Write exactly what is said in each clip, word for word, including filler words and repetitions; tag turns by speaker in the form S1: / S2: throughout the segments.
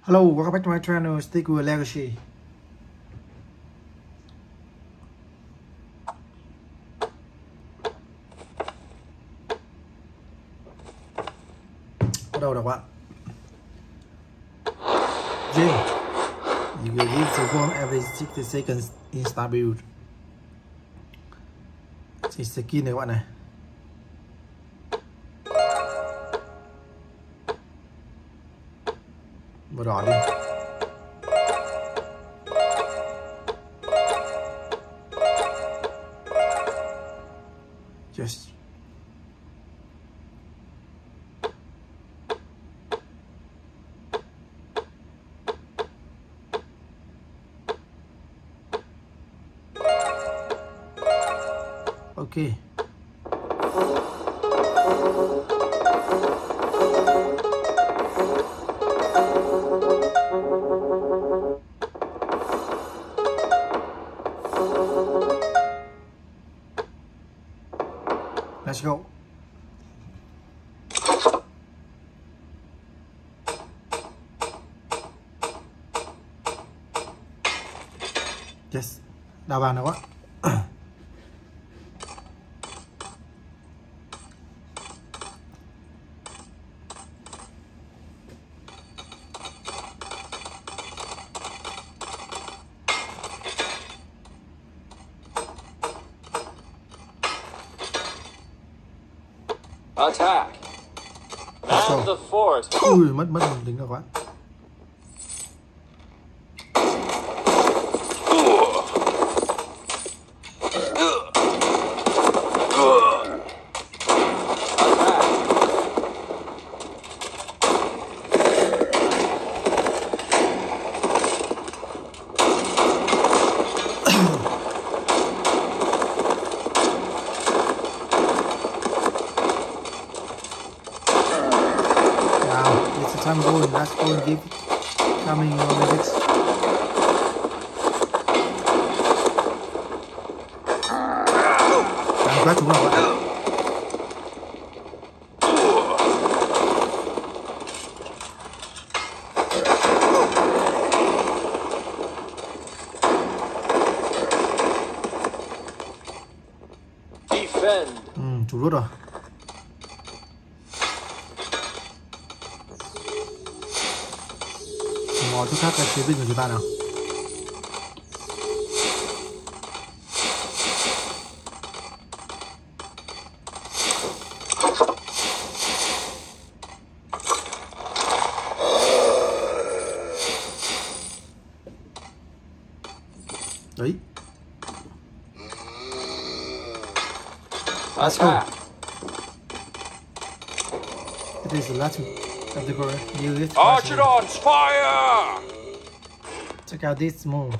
S1: Hello, welcome back to my channel, Stick with Legacy. Bắt đầu đọc ạ. Jim, you will use the phone every sixty seconds in start build. Thì skin này các bạn này. Màu đỏ đi. Just okay. Let's go. Yes. Đào bàn nào quá.
S2: Attack! And the fort!
S1: Ui, mất mất một lính rồi quá. I'm going, let's go and give coming on medics. Đang quá chúng nào bạn.
S2: Defend.
S1: Ừ, chủ rút rồi. Mò chút khác cái chiến binh của chúng ta nào. Đấy. Let's go. It is the last category. Use it.
S2: Archidons, fire!
S1: Check out this move.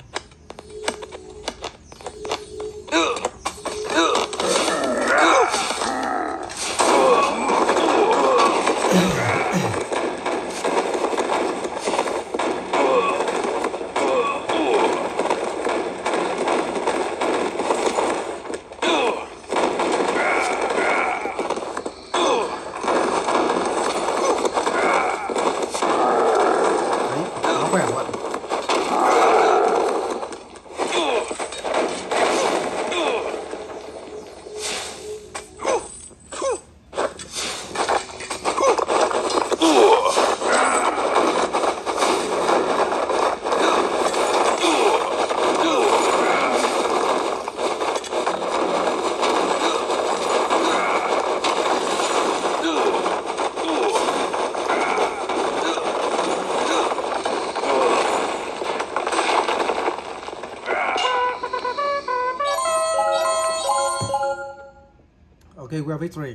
S1: Okay, we are victory.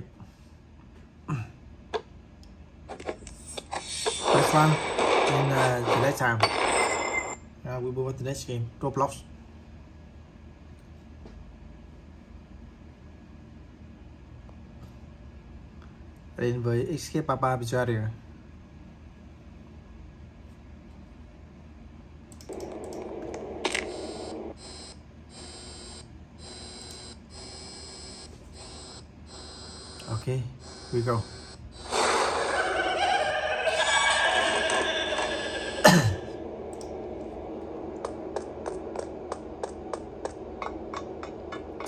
S1: Next one in uh, the next time. Uh, we move on to the next game. Roblox. Đến với Escape Papa Bizarre. Okay, here we go.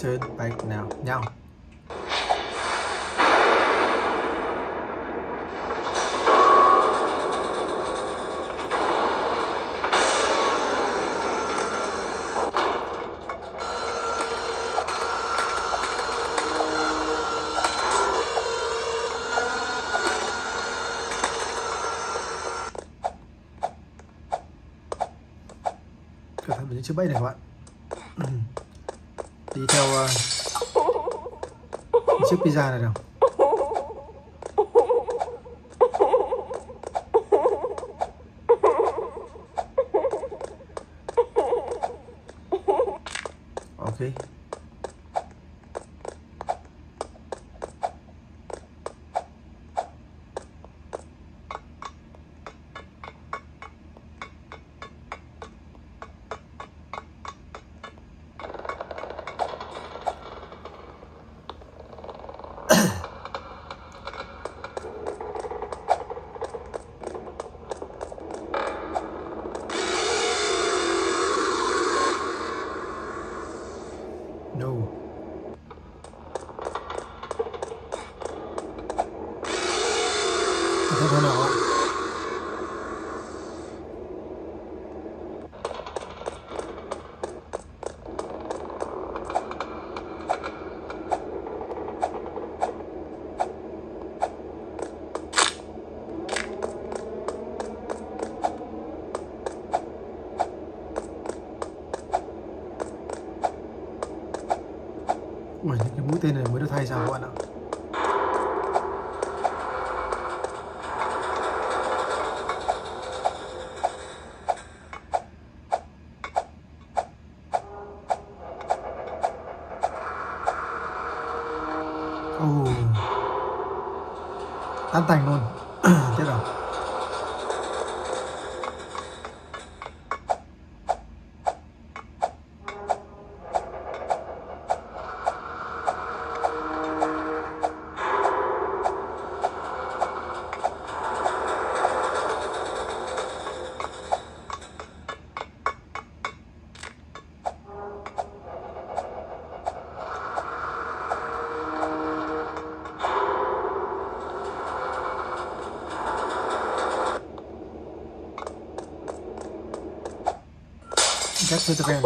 S1: turn back now. Nhau. Cẩn thận với những chiếc bẫy này các bạn. Đi theo uh, chiếc pizza này nào. Ok. No. Không thể nào. Ui, những cái mũi tên này mới được thay sao các bạn ạ. Oh. Tan tành luôn. Tiếp nào. Get to the van.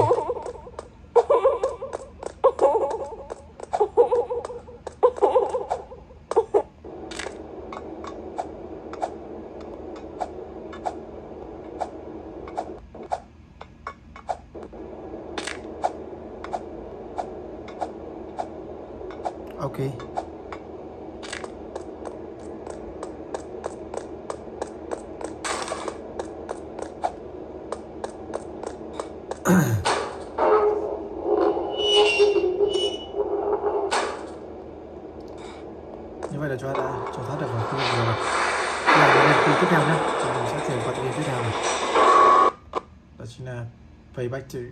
S1: Okay. Như vậy là chúng ta đã cho thoát được vào khu vực rồi. Bây giờ đến khu tiếp theo nhé. Chúng mình sẽ chuyển qua game tiếp theo này. Đó chính là Payback two.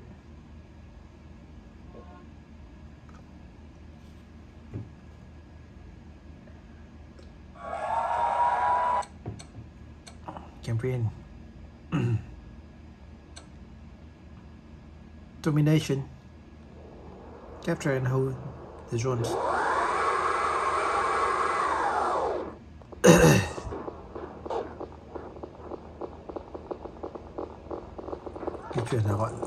S1: Campaign. Domination. Capture and hold the drones. Di chuyển nào các bạn.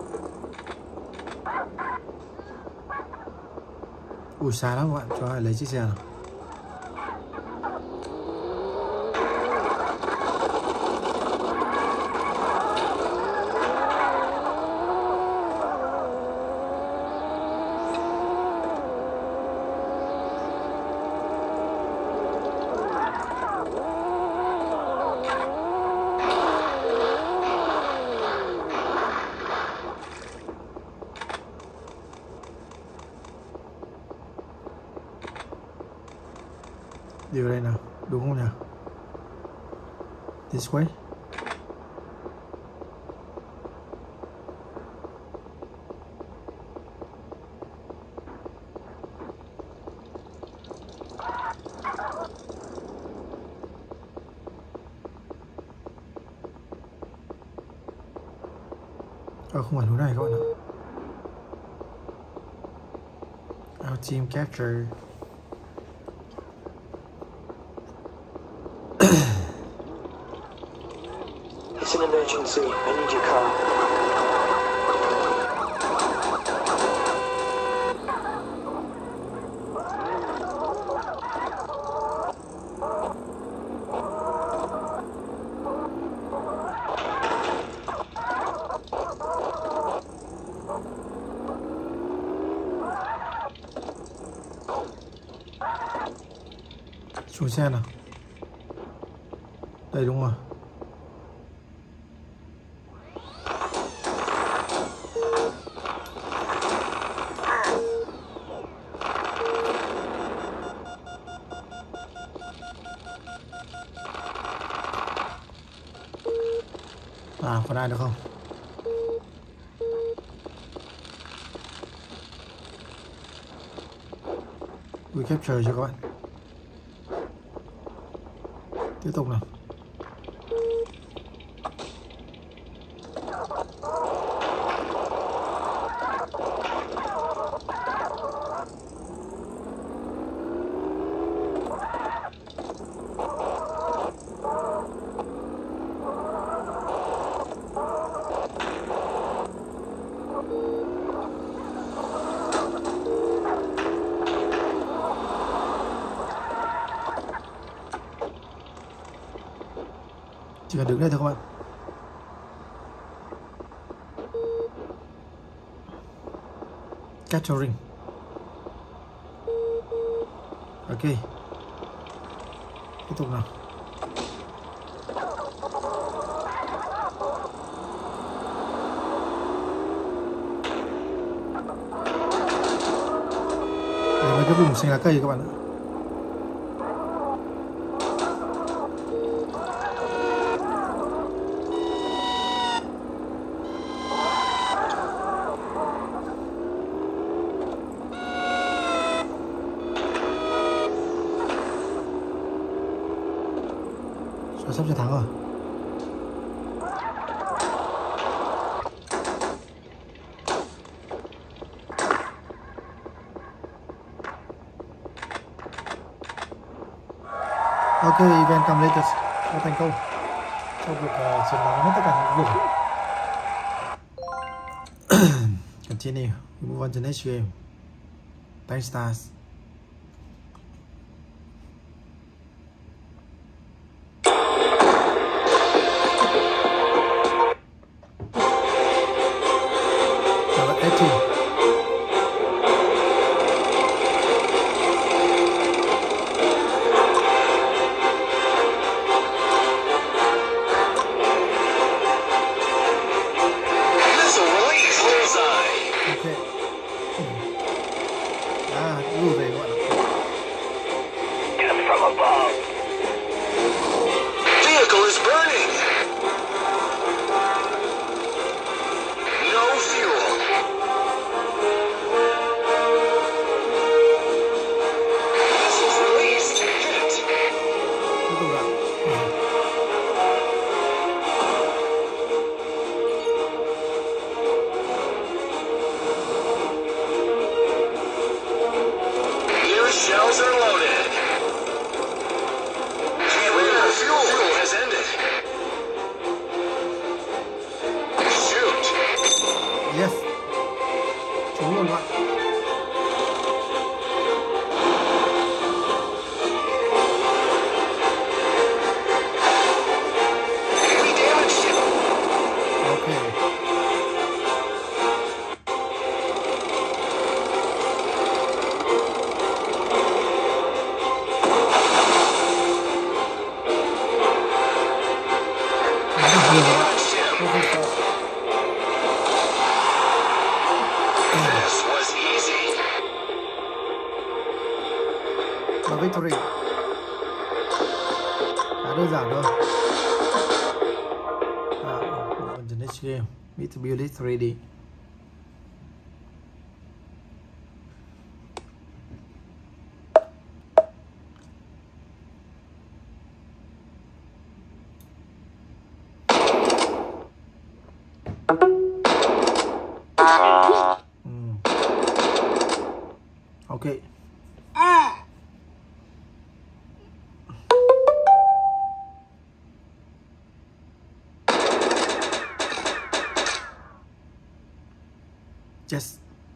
S1: Ui xa lắm các bạn, cho ai lấy chiếc xe nào. Đi vào đây nào, đúng không nào? This way. Ờ, không phải hướng này các bạn ạ. Our team capture.
S3: It's an emergency. I need your car.
S1: Xuống xe nào. Đây đúng rồi. À, còn ai được không? We capture cho các bạn. Tiếp tục nào. Chỉ cần đứng đây thôi các bạn. Capturing. Ok. Tiếp tục nào. Đây là cái vùng xanh lá cây các bạn ạ. Sắp sẽ thắng rồi. Ok, event completed. Đã thành công trong việc uh, chiến thắng hết tất cả những vùng. Continue. We move on to next game. Time starts. Yes. Trúng luôn các bạn. Ok. Victory. Khá đơn giản thôi. À, on the next game, Mitsubishi three D. Ok. Yes.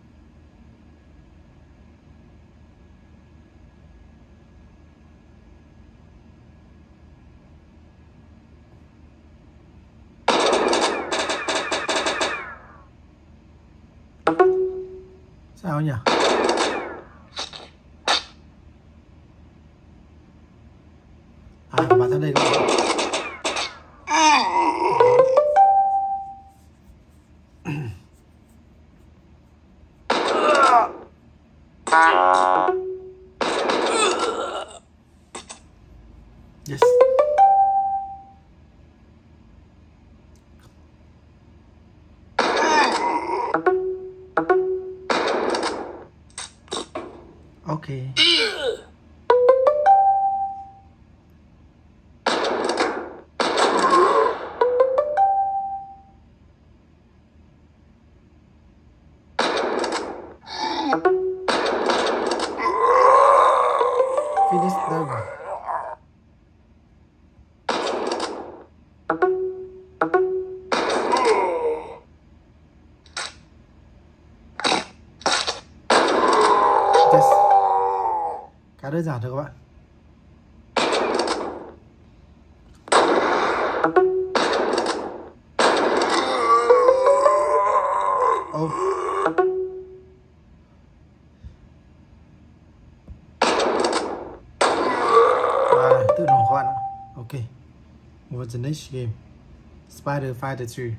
S1: Sao nhỉ? À, các bạn sang đây các bạn. Yes. Okay. Finish them. Yes. Khá đơn giản thôi các bạn. Oh. À, tự nổ các bạn ạ. Ok. What's the next game? Spider Fighter two.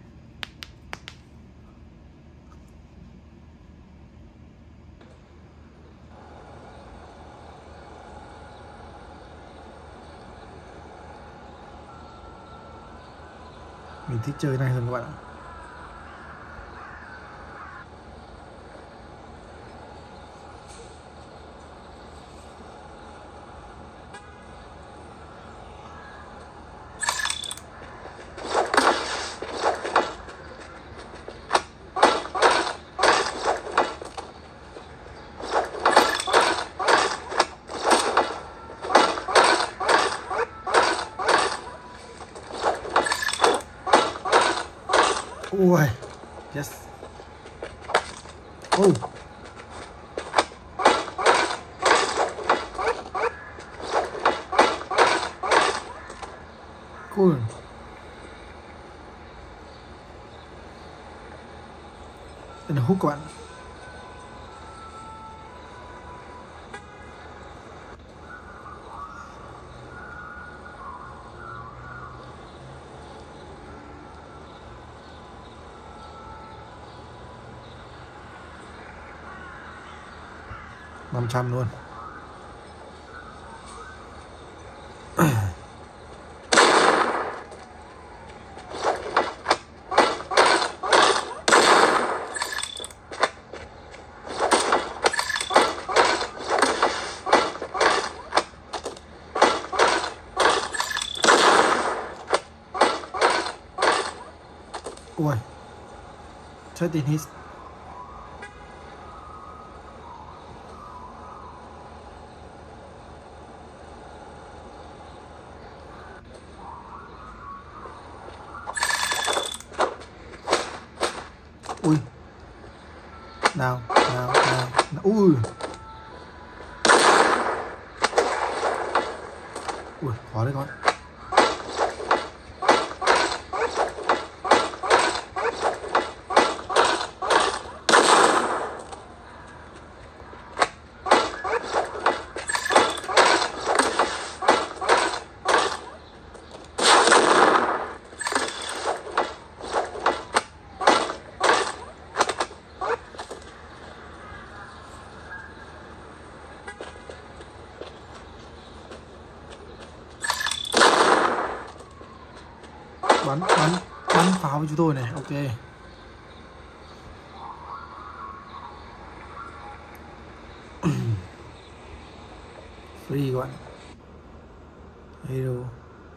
S1: Mình thích chơi này hơn các bạn ạ. Ui. Yes. Oh. Cool. Đây là hook các bạn. năm trăm luôn. Ui. thirteen hits. Ui. Nào, nào, nào. Ui. Ui, khó đấy các bạn. Bắn, bắn, bắn pháo với chúng tôi này, ok. Free các bạn. Hero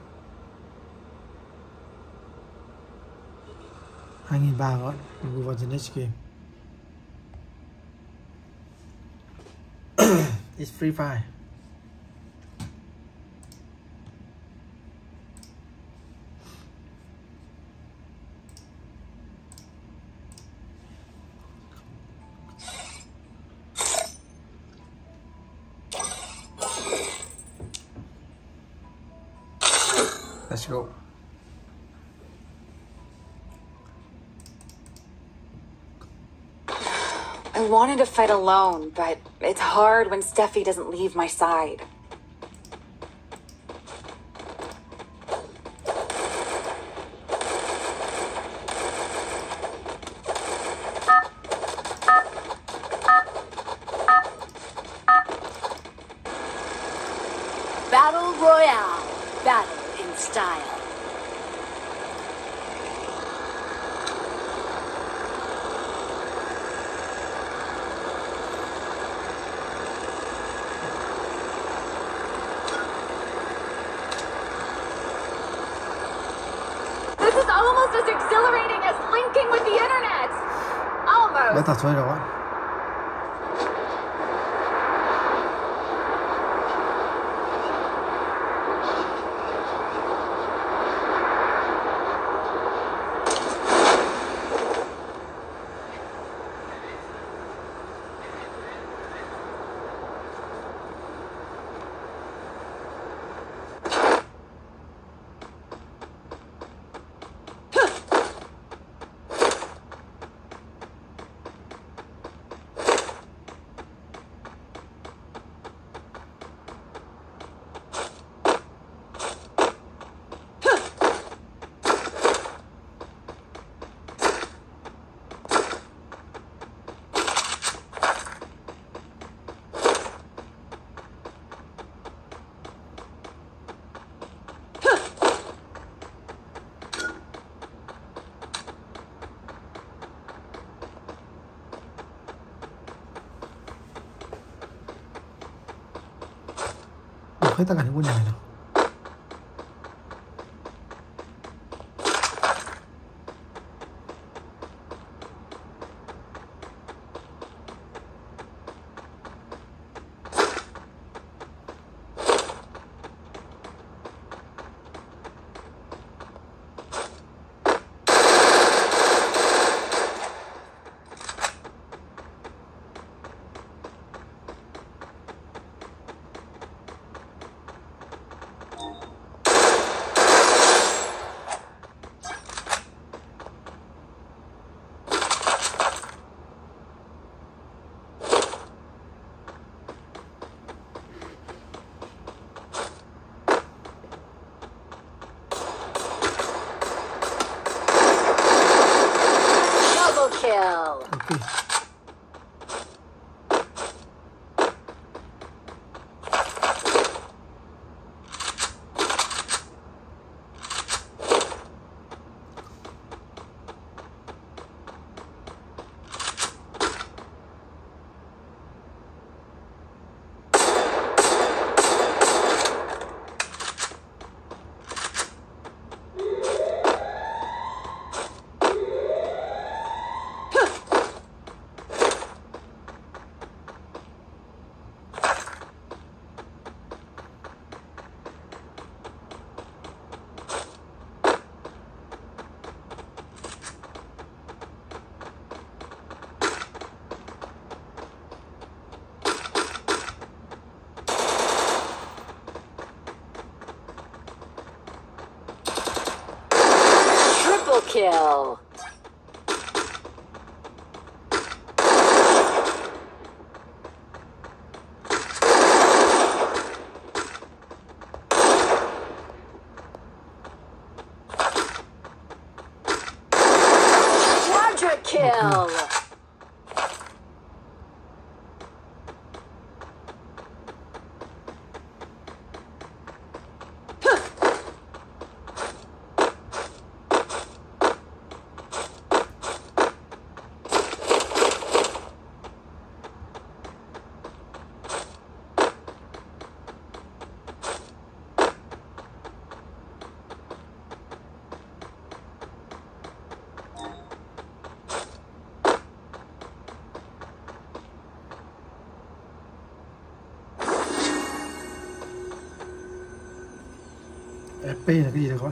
S1: hai nghìn ba trăm các bạn. Mình move on to the next game. It's Free Fire. Let's go.
S4: I wanted to fight alone, but it's hard when Steffi doesn't leave my side.
S5: Battle Royale. Battle in style.
S4: This is almost as exhilarating as linking with the internet! Almost!
S1: Đã thật rồi rồi. Hết tất cả những ngôi nhà này nào.
S5: Kill.
S1: Ok.
S5: Triple kill. Quadra kill.
S1: ép pê là cái gì đây các bạn?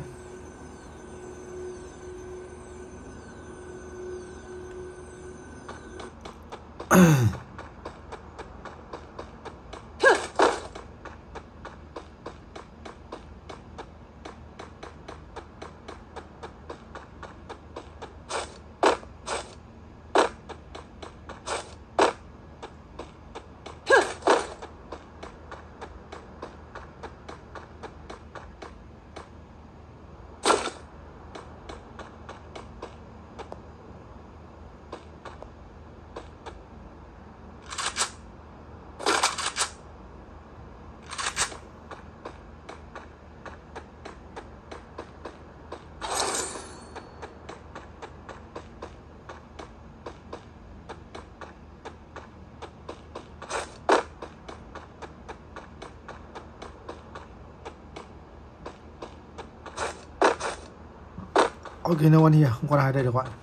S1: Ok, no one here, không còn ai đây được các bạn.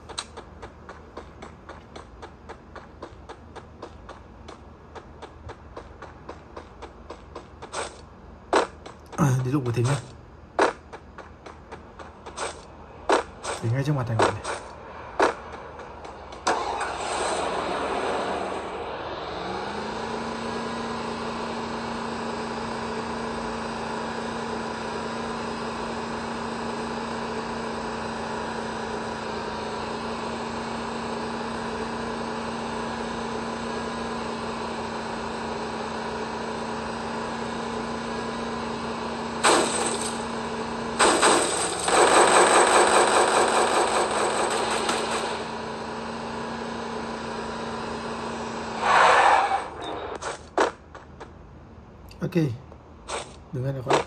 S1: À, đi lục của Thính nhá. Thính ngay trước mặt thằng này. Ok, đừng nghe được các bạn.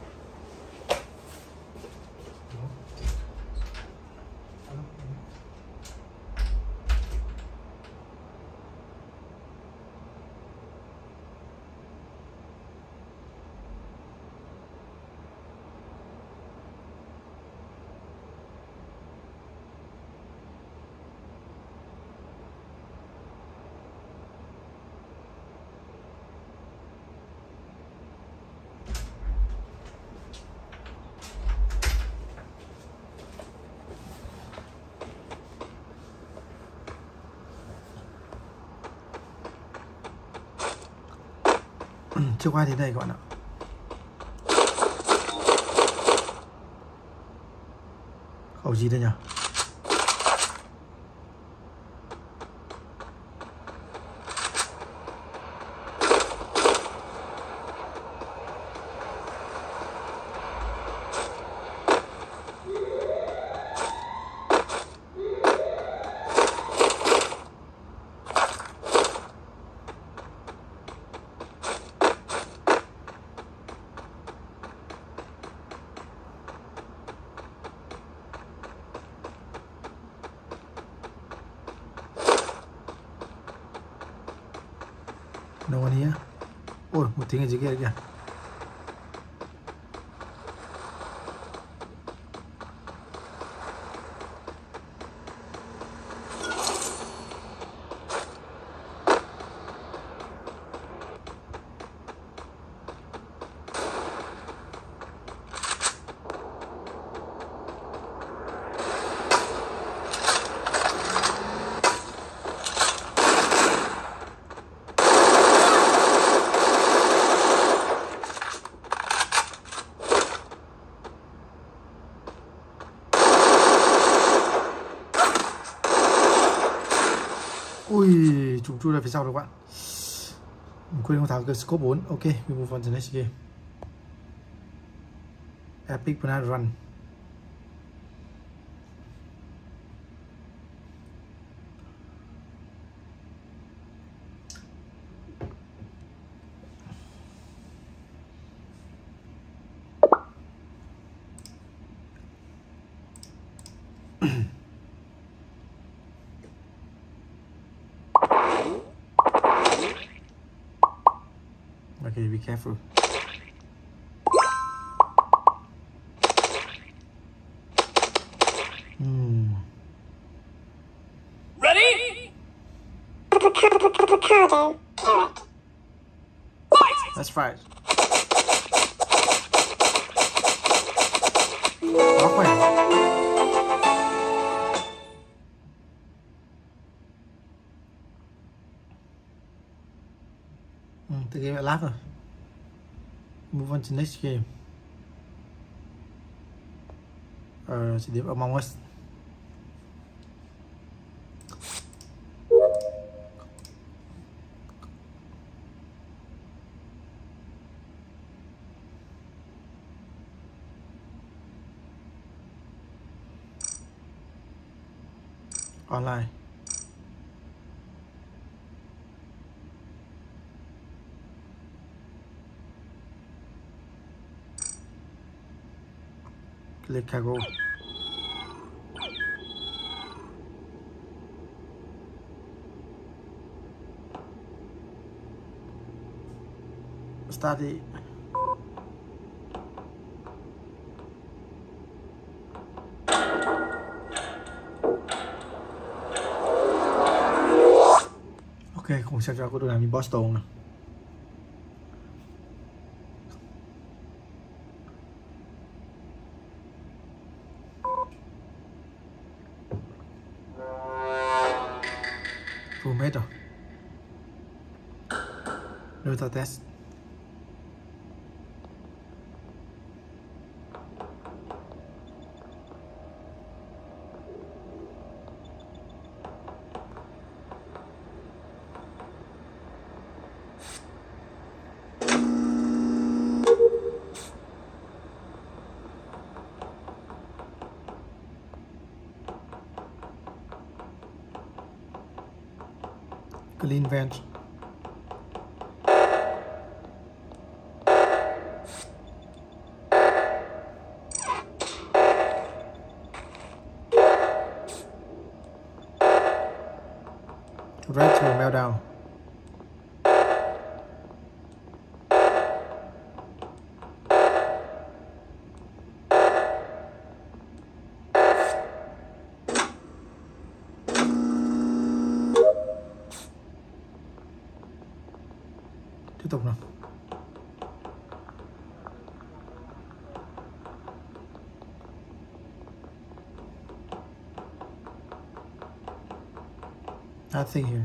S1: Chưa qua thế này các bạn ạ. Khẩu gì đây nhỉ? No one here. Ôi, một tiếng ở dưới kia kìa. Ui, chúng chui ra phía sau rồi các bạn. Mình quên không tháo cái scope bốn. Ok, we move on to the next game. Epic Banana Run. Okay, be careful. Hmm.
S2: Ready?
S1: Let's fight. Quá khỏe. Ừ, từ game lại lag rồi. Move on to next game. Ờ, chỉ điểm Among Us. Online. Click cargo. Start đi. Ok, không sao cho có được làm như Boston nào. Full rồi. Dota test. Clean vent. Right to meltdown. Tiếp tục nào. Nothing here.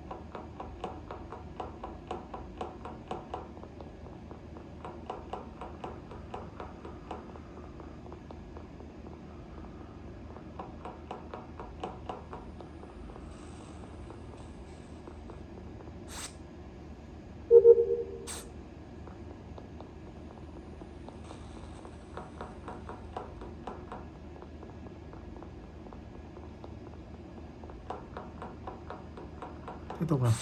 S1: Tiếp tục nào.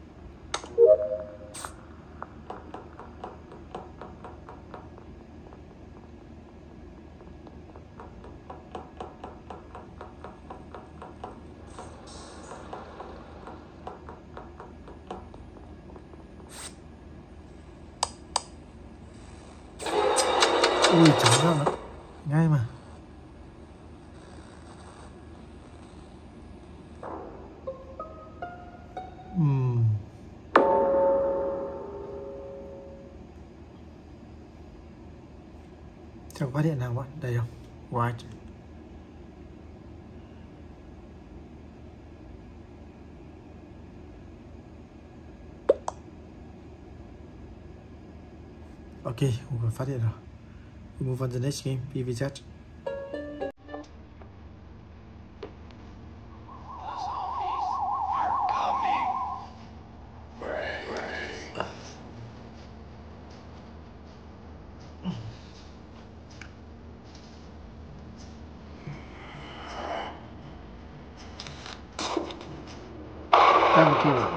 S1: Ui, chẳng ra nữa. Ngay mà. Ừm. Chẳng phát hiện nào bạn. Đây không? White. Ok, không phải phát hiện rồi. We move on to the next game, pê vê zét. Thank you.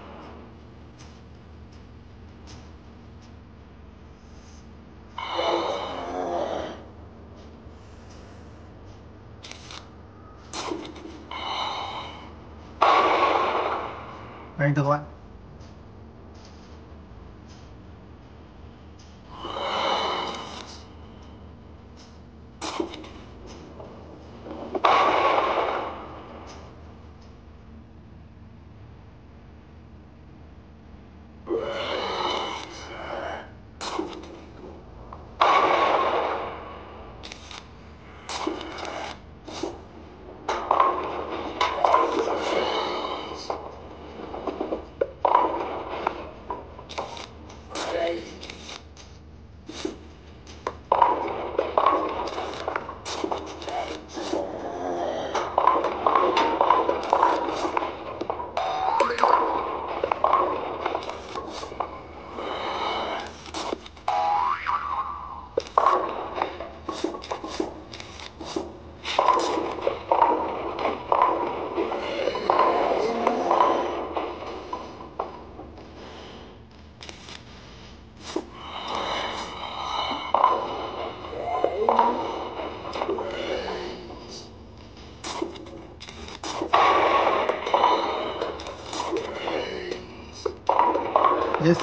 S1: Anh thưa các bạn. Yes.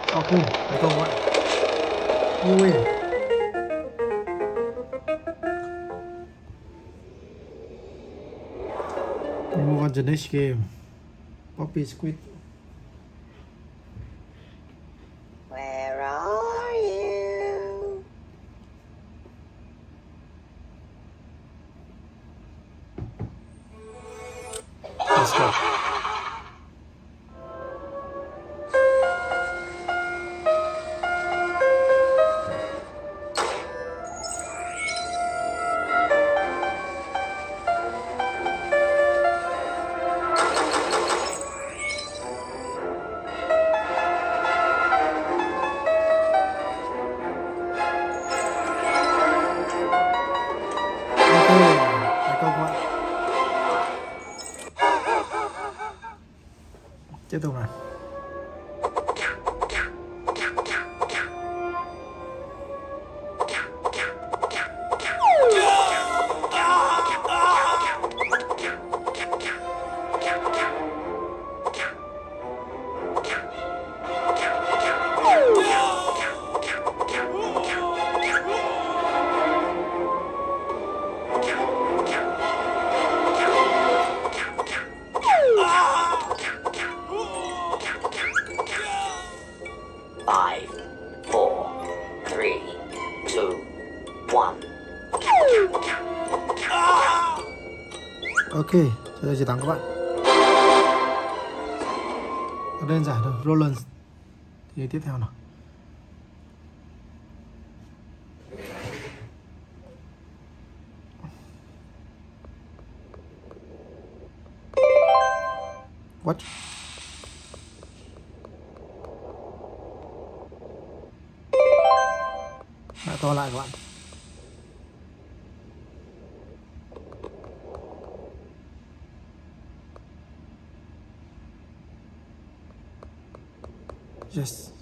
S1: Ok, thành công các bạn. Ui. We move on to the next game. Poppy Squid.
S6: Where are you?
S1: Let's go. Tiếp tục nào.
S6: Five, four, three, two, one.
S1: Ok, giờ chỉ thắng các bạn. Ở đơn giản thôi, Roland. Thì tiếp theo nào. What? Lại to lại các bạn. Yes.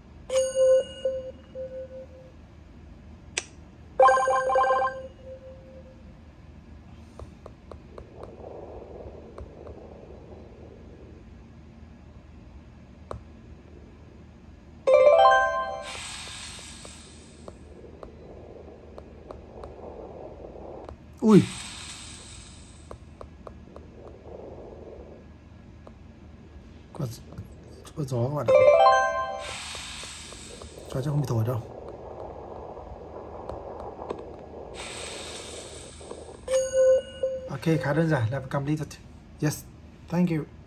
S1: Ui. Có, có gió các bạn ạ. Cho chắc không bị thổi đâu. Ok, khá đơn giản, là completed. Yes, thank you.